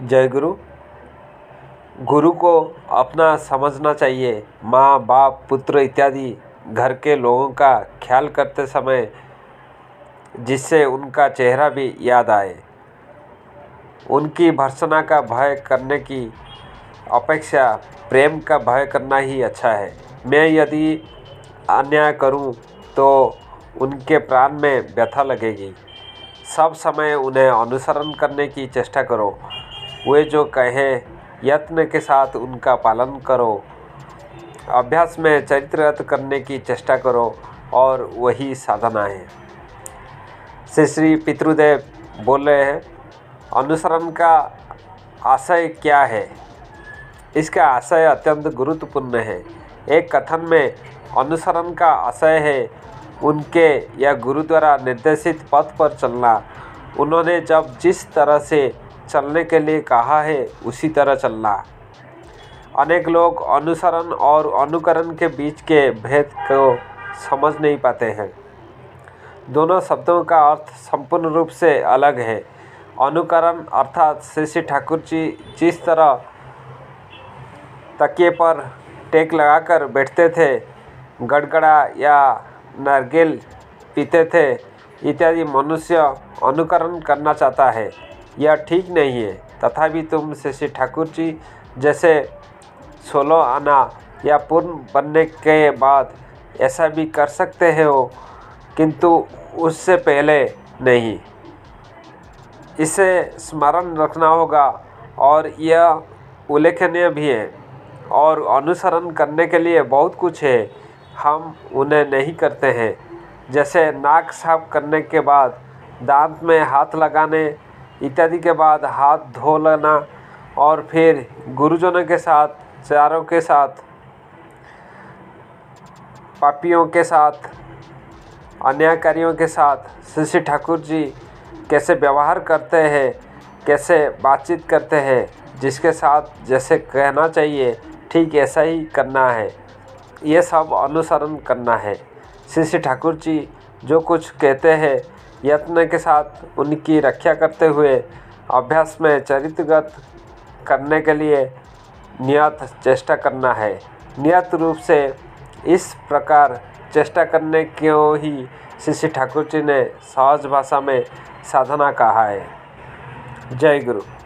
जय गुरु। गुरु को अपना समझना चाहिए। माँ बाप पुत्र इत्यादि घर के लोगों का ख्याल करते समय जिससे उनका चेहरा भी याद आए। उनकी भर्त्सना का भय करने की अपेक्षा प्रेम का भय करना ही अच्छा है। मैं यदि अन्याय करूं तो उनके प्राण में व्यथा लगेगी। सब समय उन्हें अनुसरण करने की चेष्टा करो। वे जो कहें यत्न के साथ उनका पालन करो। अभ्यास में चरित्रगत करने की चेष्टा करो और वही साधना है। श्री पितृदेव बोल रहे हैं, अनुसरण का आशय क्या है? इसका आशय अत्यंत गुरुत्वपूर्ण है। एक कथन में अनुसरण का आशय है उनके या गुरु द्वारा निर्देशित पथ पर चलना। उन्होंने जब जिस तरह से चलने के लिए कहा है उसी तरह चलना। अनेक लोग अनुसरण और अनुकरण के बीच के भेद को समझ नहीं पाते हैं। दोनों शब्दों का अर्थ संपूर्ण रूप से अलग है। अनुकरण अर्थात श्री ठाकुर जी जिस तरह तकिए पर टेक लगाकर बैठते थे, गड़गड़ा या नारकेल पीते थे इत्यादि मनुष्य अनुकरण करना चाहता है, यह ठीक नहीं है। तथापि तुम श्री ठाकुर जी जैसे 16 आना या पूर्ण बनने के बाद ऐसा भी कर सकते हो, किंतु उससे पहले नहीं। इसे स्मरण रखना होगा और यह उल्लेखनीय भी है। और अनुसरण करने के लिए बहुत कुछ है, हम उन्हें नहीं करते हैं। जैसे नाक साफ करने के बाद दांत में हाथ लगाने इत्यादि के बाद हाथ धो लेना और फिर गुरुजनों के साथ, चारों के साथ, पापियों के साथ, अन्यायकारियों के साथ श्री ठाकुर जी कैसे व्यवहार करते हैं, कैसे बातचीत करते हैं, जिसके साथ जैसे कहना चाहिए ठीक ऐसा ही करना है। ये सब अनुसरण करना है। श्री ठाकुर जी जो कुछ कहते हैं यत्न के साथ उनकी रक्षा करते हुए अभ्यास में चरित्रगत करने के लिए नियत चेष्टा करना है। नियत रूप से इस प्रकार चेष्टा करने को ही श्री ठाकुर जी ने सहज भाषा में साधना कहा है। जय गुरु।